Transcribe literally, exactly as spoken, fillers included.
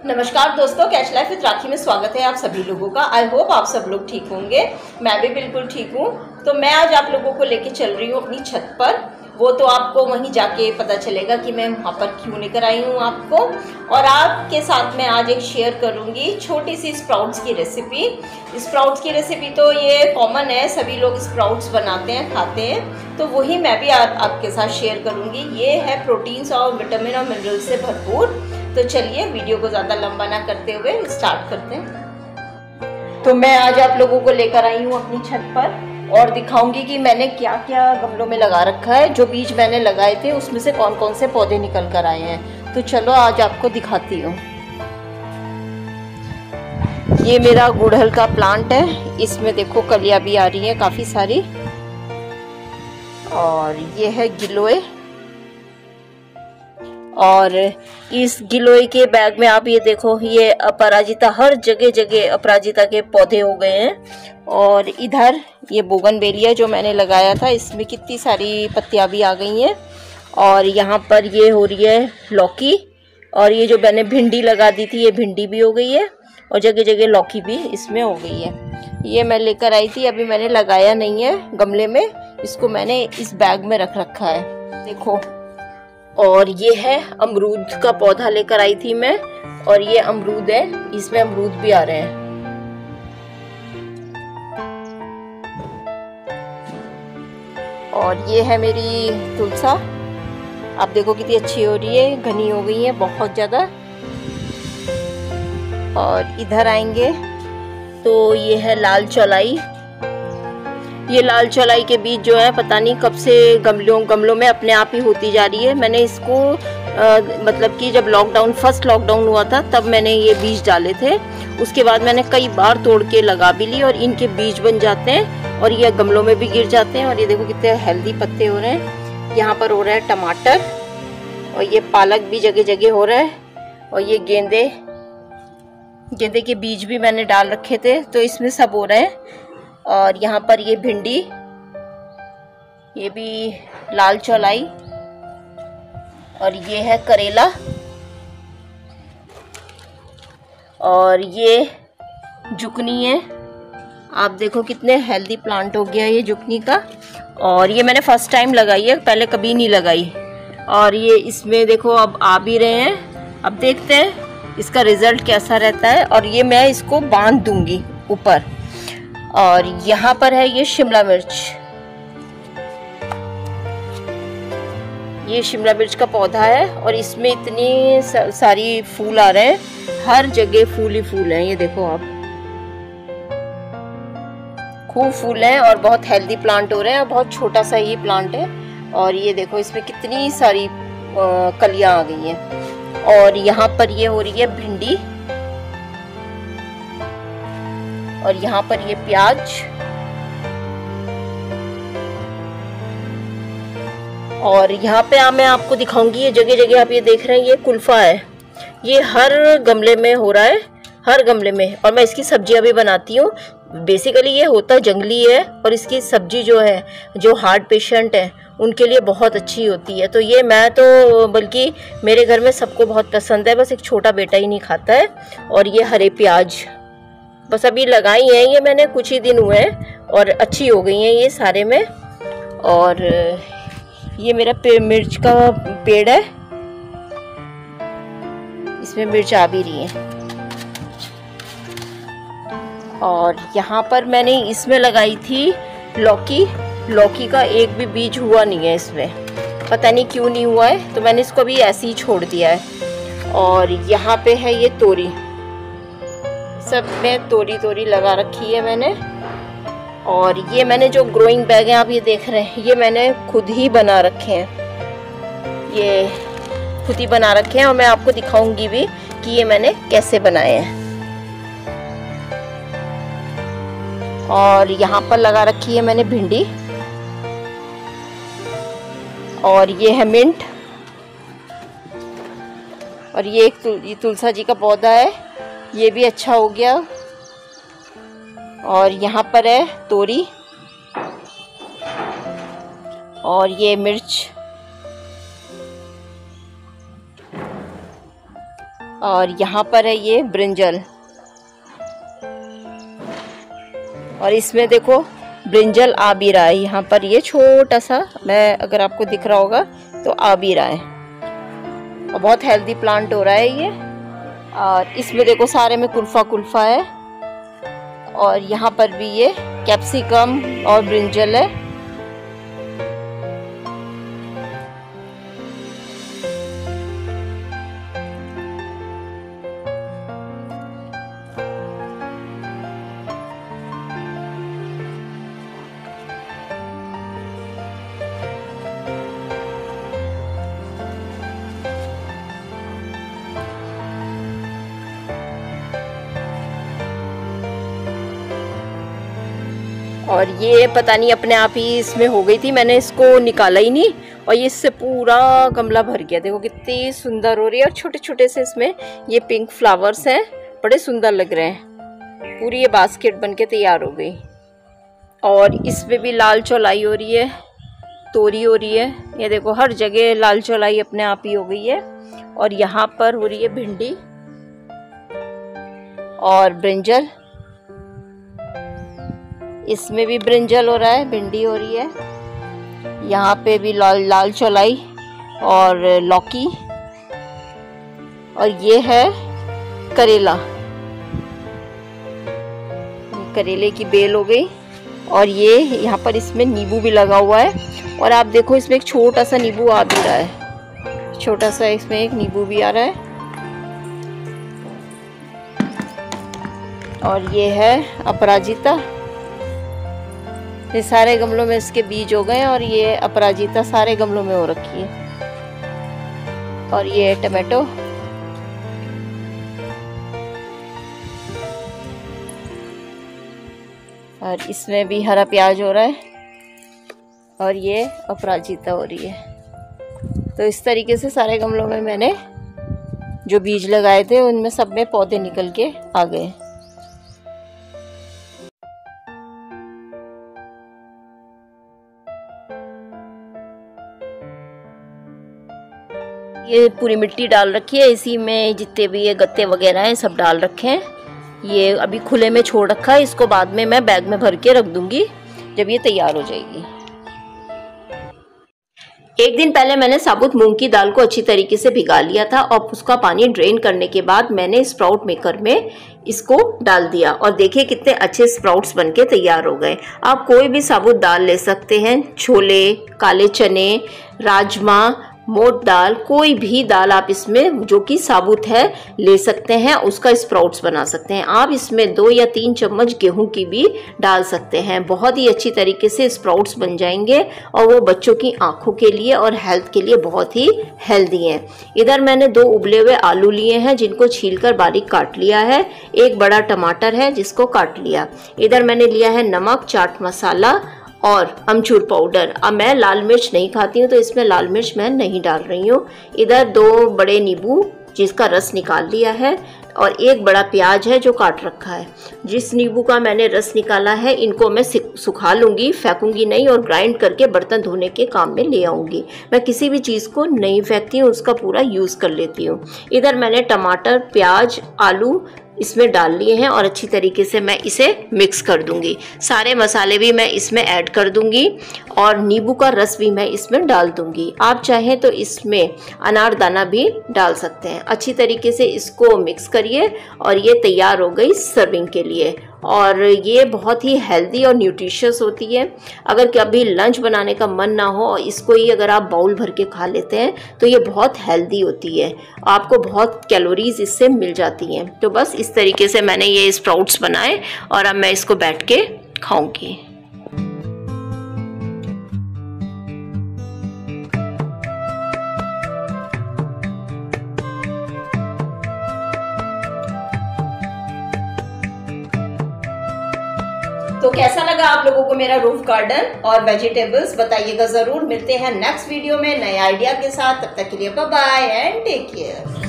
नमस्कार दोस्तों, catch life with राखी में स्वागत है आप सभी लोगों का। आई होप आप सब लोग ठीक होंगे। मैं भी बिल्कुल ठीक हूँ। तो मैं आज आप लोगों को लेके चल रही हूँ अपनी छत पर। वो तो आपको वहीं जाके पता चलेगा कि मैं वहाँ पर क्यों लेकर आई हूँ आपको। और आपके साथ मैं आज एक शेयर करूँगी छोटी सी स्प्राउट्स की रेसिपी। स्प्राउट्स की रेसिपी तो ये कॉमन है, सभी लोग स्प्राउट्स बनाते हैं, खाते हैं, तो वही मैं भी आप, आपके साथ शेयर करूँगी। ये है प्रोटीन्स और विटामिन और मिनरल से भरपूर। तो चलिए वीडियो को ज़्यादा लंबा ना करते हुए स्टार्ट करते हैं। तो मैं आज आप लोगों को लेकर आई हूँ अपनी छत पर और दिखाऊंगी कि मैंने क्या क्या गमलों में लगा रखा है। जो बीज मैंने लगाए थे उसमें से कौन कौन से पौधे निकल कर आए हैं। तो चलो आज आपको दिखाती हूँ। ये मेरा गुड़हल का प्लांट है, इसमें देखो कलियां भी आ रही हैं काफ़ी सारी। और ये है गिलोय, और इस गिलोय के बैग में आप ये देखो, ये अपराजिता, हर जगह जगह अपराजिता के पौधे हो गए हैं। और इधर ये बोगनवेलिया जो मैंने लगाया था, इसमें कितनी सारी पत्तियां भी आ गई हैं। और यहाँ पर ये हो रही है लौकी, और ये जो मैंने भिंडी लगा दी थी, ये भिंडी भी हो गई है, और जगह जगह लौकी भी इसमें हो गई है। ये मैं लेकर आई थी, अभी मैंने लगाया नहीं है गमले में, इसको मैंने इस बैग में रख रखा है, देखो। और ये है अमरूद का पौधा लेकर आई थी मैं, और ये अमरूद है, इसमें अमरूद भी आ रहे हैं। और ये है मेरी तुलसा, आप देखो कितनी अच्छी हो रही है, घनी हो गई है बहुत ज्यादा। और इधर आएंगे तो ये है लाल चौलाई। ये लाल चौलाई के बीज जो है पता नहीं कब से गमलों गमलों में अपने आप ही होती जा रही है। मैंने इसको आ, मतलब कि जब लॉकडाउन फर्स्ट लॉकडाउन हुआ था तब मैंने ये बीज डाले थे। उसके बाद मैंने कई बार तोड़ के लगा भी ली, और इनके बीज बन जाते हैं और ये गमलों में भी गिर जाते हैं। और ये देखो कितने हेल्दी पत्ते हो रहे हैं। यहाँ पर हो रहा है टमाटर, और ये पालक भी जगह जगह हो रहा है। और ये गेंदे गेंदे के बीज भी मैंने डाल रखे थे, तो इसमें सब हो रहे हैं। और यहाँ पर ये भिंडी, ये भी लाल चौलाई, और ये है करेला, और ये जुकनी है। आप देखो कितने हेल्दी प्लांट हो गया ये जुकनी का। और ये मैंने फर्स्ट टाइम लगाई है, पहले कभी नहीं लगाई। और ये इसमें देखो अब आ भी रहे हैं, अब देखते हैं इसका रिजल्ट कैसा रहता है। और ये मैं इसको बांध दूंगी ऊपर। और यहाँ पर है ये शिमला मिर्च, ये शिमला मिर्च का पौधा है, और इसमें इतनी सारी फूल आ रहे हैं, हर जगह फूल ही फूल हैं। ये देखो आप, खूब फूल हैं और बहुत हेल्दी प्लांट हो रहे हैं, और बहुत छोटा सा ही प्लांट है। और ये देखो इसमें कितनी सारी कलियां आ गई हैं। और यहाँ पर ये हो रही है भिंडी, और यहाँ पर ये प्याज, और यहाँ पे आ, मैं आपको दिखाऊंगी, ये जगह जगह आप ये देख रहे हैं, ये कुल्फा है, ये हर गमले में हो रहा है, हर गमले में। और मैं इसकी सब्जियां भी बनाती हूँ। बेसिकली ये होता जंगली है, और इसकी सब्जी जो है, जो हार्ट पेशेंट है उनके लिए बहुत अच्छी होती है। तो ये मैं तो, बल्कि मेरे घर में सबको बहुत पसंद है, बस एक छोटा बेटा ही नहीं खाता है। और ये हरे प्याज बस अभी लगाई हैं, ये मैंने कुछ ही दिन हुए हैं, और अच्छी हो गई हैं ये सारे में। और ये मेरा पे, मिर्च का पेड़ है, इसमें मिर्च आ भी रही है। और यहाँ पर मैंने इसमें लगाई थी लौकी, लौकी का एक भी बीज हुआ नहीं है इसमें, पता नहीं क्यों नहीं हुआ है, तो मैंने इसको भी ऐसे ही छोड़ दिया है। और यहाँ पे है ये तोरी, सब में तोरी तोरी लगा रखी है मैंने। और ये मैंने जो ग्रोइंग बैग है आप ये देख रहे हैं, ये मैंने खुद ही बना रखे हैं, ये खुद ही बना रखे हैं, और मैं आपको दिखाऊंगी भी कि ये मैंने कैसे बनाए हैं। और यहाँ पर लगा रखी है मैंने भिंडी, और ये है मिंट, और ये एक तुल, ये तुलसा जी का पौधा है, ये भी अच्छा हो गया। और यहाँ पर है तोरी, और ये मिर्च, और यहाँ पर है ये ब्रिंजल, और इसमें देखो ब्रिंजल आ भी रहा है यहाँ पर, ये छोटा सा, मैं अगर आपको दिख रहा होगा तो आ भी रहा है, और बहुत हेल्दी प्लांट हो रहा है ये। और इसमें देखो सारे में कुल्फा कुल्फा है, और यहाँ पर भी ये कैप्सिकम और ब्रिंजल है। और ये पता नहीं अपने आप ही इसमें हो गई थी, मैंने इसको निकाला ही नहीं, और ये इससे पूरा गमला भर गया। देखो कितनी सुंदर हो रही है, और छोटे छोटे से इसमें ये पिंक फ्लावर्स हैं, बड़े सुंदर लग रहे हैं। पूरी ये बास्केट बन के तैयार हो गई। और इसमें भी लाल चौलाई हो रही है, तोरी हो रही है, ये देखो हर जगह लाल चौलाई अपने आप ही हो गई है। और यहाँ पर हो रही है भिंडी और ब्रिंजल, इसमें भी ब्रिंजल हो रहा है, भिंडी हो रही है, यहाँ पे भी लाल लाल चौलाई और लौकी, और ये है करेला, करेले की बेल हो गई। और ये यहाँ पर इसमें नींबू भी लगा हुआ है, और आप देखो इसमें एक छोटा सा नींबू आ भी रहा है, छोटा सा इसमें एक नींबू भी आ रहा है। और ये है अपराजिता, ये सारे गमलों में इसके बीज हो गए, और ये अपराजिता सारे गमलों में हो रखी है। और ये टमाटो, और इसमें भी हरा प्याज हो रहा है, और ये अपराजिता हो रही है। तो इस तरीके से सारे गमलों में मैंने जो बीज लगाए थे उनमें सब में पौधे निकल के आ गए। ये पूरी मिट्टी डाल रखी है, इसी में जितने भी ये गत्ते वगैरह हैं सब डाल रखे हैं। ये अभी खुले में छोड़ रखा है, इसको बाद में मैं बैग में भर के रख दूंगी जब ये तैयार हो जाएगी। एक दिन पहले मैंने साबुत मूंग की दाल को अच्छी तरीके से भिगा लिया था, और उसका पानी ड्रेन करने के बाद मैंने स्प्राउट मेकर में इसको डाल दिया, और देखिए कितने अच्छे स्प्राउट्स बनके तैयार हो गए। आप कोई भी साबुत दाल ले सकते हैं, छोले, काले चने, राजमा, मोट दाल, कोई भी दाल आप इसमें जो कि साबुत है ले सकते हैं, उसका स्प्राउट्स बना सकते हैं। आप इसमें दो या तीन चम्मच गेहूं की भी डाल सकते हैं, बहुत ही अच्छी तरीके से स्प्राउट्स बन जाएंगे, और वो बच्चों की आंखों के लिए और हेल्थ के लिए बहुत ही हेल्दी हैं। इधर मैंने दो उबले हुए आलू लिए हैं जिनको छीलकर बारीक काट लिया है, एक बड़ा टमाटर है जिसको काट लिया। इधर मैंने लिया है नमक, चाट मसाला और अमचूर पाउडर। अब मैं लाल मिर्च नहीं खाती हूँ तो इसमें लाल मिर्च मैं नहीं डाल रही हूँ। इधर दो बड़े नींबू जिसका रस निकाल लिया है, और एक बड़ा प्याज है जो काट रखा है। जिस नींबू का मैंने रस निकाला है इनको मैं सुखा लूँगी, फेंकूंगी नहीं, और ग्राइंड करके बर्तन धोने के काम में ले आऊँगी। मैं किसी भी चीज़ को नहीं फेंकती हूँ, उसका पूरा यूज़ कर लेती हूँ। इधर मैंने टमाटर, प्याज, आलू इसमें डाल लिए हैं, और अच्छी तरीके से मैं इसे मिक्स कर दूंगी। सारे मसाले भी मैं इसमें ऐड कर दूंगी, और नींबू का रस भी मैं इसमें डाल दूंगी। आप चाहें तो इसमें अनारदाना भी डाल सकते हैं। अच्छी तरीके से इसको मिक्स करिए, और ये तैयार हो गई सर्विंग के लिए। और ये बहुत ही हेल्दी और न्यूट्रिशियस होती है। अगर कभी लंच बनाने का मन ना हो और इसको ही अगर आप बाउल भर के खा लेते हैं तो ये बहुत हेल्दी होती है, आपको बहुत कैलोरीज इससे मिल जाती हैं। तो बस इस तरीके से मैंने ये स्प्राउट्स बनाए, और अब मैं इसको बैठ के खाऊंगी। तो कैसा लगा आप लोगों को मेरा रूफ गार्डन और वेजिटेबल्स, बताइएगा जरूर। मिलते हैं नेक्स्ट वीडियो में नए आइडिया के साथ, तब तक के लिए bye bye and take care.